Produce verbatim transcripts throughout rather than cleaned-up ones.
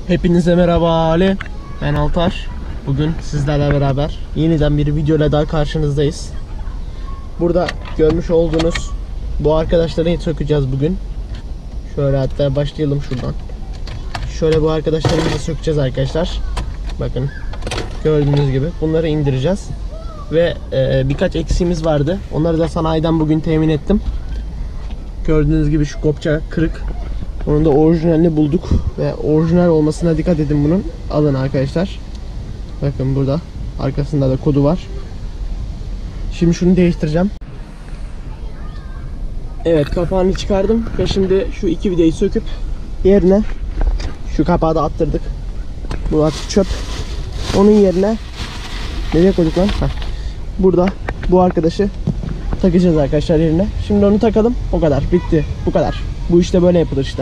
Hepinize merhaba Ali. Ben Altar. Bugün sizlerle beraber yeniden bir videoyla daha karşınızdayız. Burada görmüş olduğunuz bu arkadaşları sökeceğiz bugün. Şöyle hatta başlayalım şuradan. Şöyle bu arkadaşlarımızı sökeceğiz arkadaşlar. Bakın gördüğünüz gibi bunları indireceğiz. Ve e, birkaç eksiğimiz vardı. Onları da sanayiden bugün temin ettim. Gördüğünüz gibi şu kopça kırık. Onun da orijinalini bulduk ve orijinal olmasına dikkat edin bunun. Alın arkadaşlar. Bakın burada arkasında da kodu var. Şimdi şunu değiştireceğim. Evet, kapağını çıkardım ve şimdi şu iki vidayı söküp yerine şu kapağı da attırdık. Bu artık çöp. Onun yerine nereye koyduk lan? Heh. Burada bu arkadaşı takacağız arkadaşlar yerine. Şimdi onu takalım. O kadar. Bitti. Bu kadar. Bu işte böyle yapılır işte.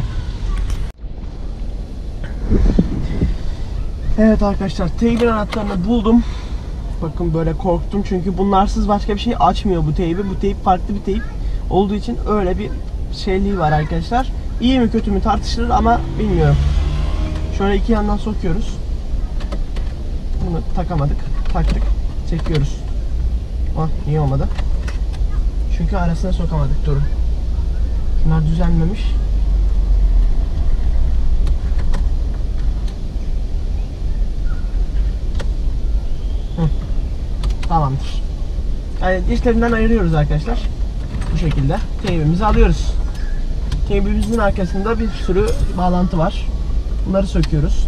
Evet arkadaşlar, teybin anahtarını buldum. Bakın böyle korktum çünkü bunlarsız başka bir şey açmıyor bu teybi. Bu teyp farklı bir teyp olduğu için öyle bir şeyliği var arkadaşlar. İyi mi kötü mü tartışılır ama bilmiyorum. Şöyle iki yandan sokuyoruz. Bunu takamadık. Taktık. Çekiyoruz. Ah, iyi olmadı. Çünkü arasına sokamadık. Durun. Bunlar düzenmemiş. Hı. Tamamdır. Yani dişlerinden ayırıyoruz arkadaşlar. Bu şekilde teybimizi alıyoruz. Teybimizin arkasında bir sürü bağlantı var. Bunları söküyoruz.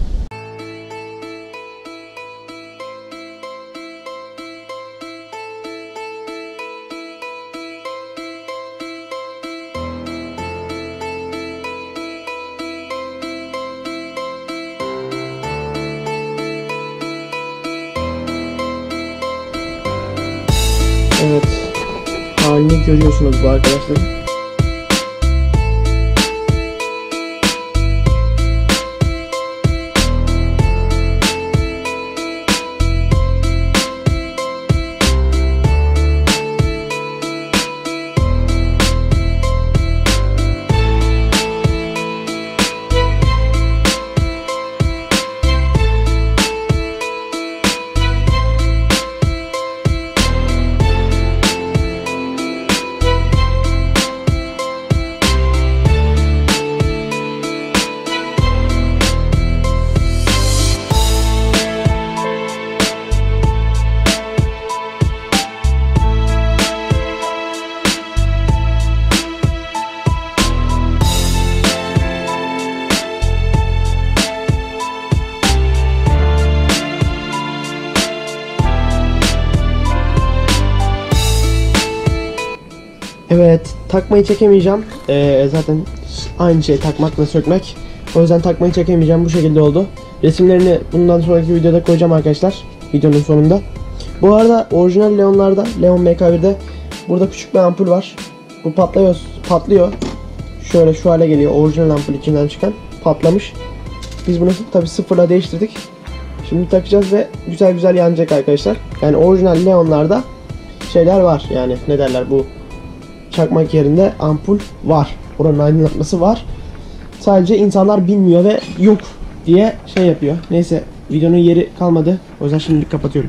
Evet, halini görüyorsunuz bu arkadaşlar. Evet, takmayı çekemeyeceğim. Ee, zaten aynı şey takmakla sökmek. O yüzden takmayı çekemeyeceğim. Bu şekilde oldu. Resimlerini bundan sonraki videoda koyacağım arkadaşlar. Videonun sonunda. Bu arada orijinal Leon'larda, Leon M K bir'de burada küçük bir ampul var. Bu patlıyor, patlıyor. Şöyle şu hale geliyor. Orijinal ampul içinden çıkan. Patlamış. Biz bunu tabi sıfırla değiştirdik. Şimdi takacağız ve güzel güzel yanacak arkadaşlar. Yani orijinal Leon'larda şeyler var. Yani ne derler, bu çakmak yerinde ampul var. Oranın aydınlatması var. Sadece insanlar bilmiyor ve yok diye şey yapıyor. Neyse, videonun yeri kalmadı. O yüzden şimdilik kapatıyorum.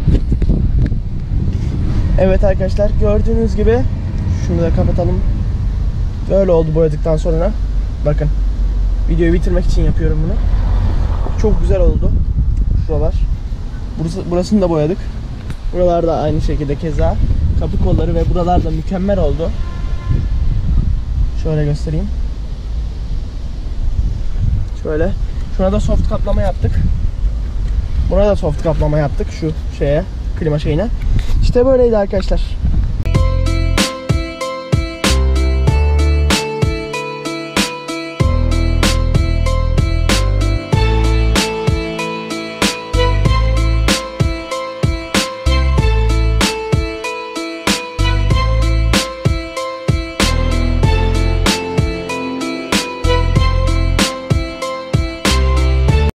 Evet arkadaşlar, gördüğünüz gibi şunu da kapatalım. Böyle oldu boyadıktan sonra. Bakın, videoyu bitirmek için yapıyorum bunu. Çok güzel oldu. Şuralar. Burası, burasını da boyadık. Buralar da aynı şekilde keza. Kapı kolları ve buralar da mükemmel oldu. Şöyle göstereyim. Şöyle. Şuna da soft kaplama yaptık. Buna da soft kaplama yaptık şu şeye, klima şeyine. İşte böyleydi arkadaşlar.